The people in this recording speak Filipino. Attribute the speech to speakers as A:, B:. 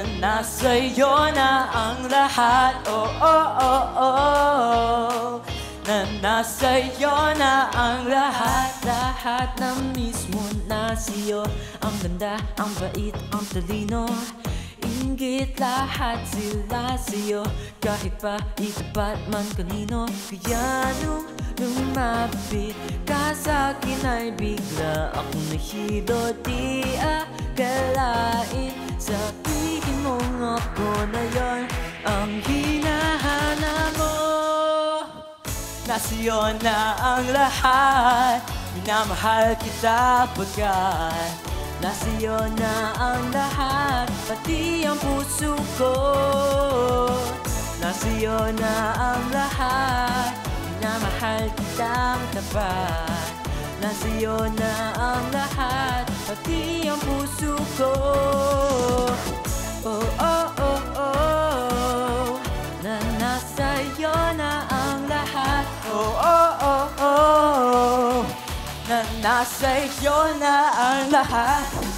A: nasa'yo na ang lahat. Oh, oh, oh, oh. Na nasa'yo na ang lahat. Lahat na mismo na sa'yo. Ang ganda, ang bait, ang talino. Inggit lahat sila sa'yo. Kahit pa itapat man kanino. Kaya nung lumapit ka sa'kin ay bigla akong nahilo. Di akalain sabihin mong ako na yon ang hinahanap mo. Nasa'yo na ang lahat. Minamahal kita pagkat nasa'yo na ang lahat. Pati ang puso ko. Nasa'yo na ang lahat. Minamahal kitang tapat. Nasa'yo na ang lahat. Pati ang puso ko. Oh, oh, oh, oh. Na nasa'yo na ang lahat. Oh, oh, oh, oh. Na nasa'yo na ang lahat.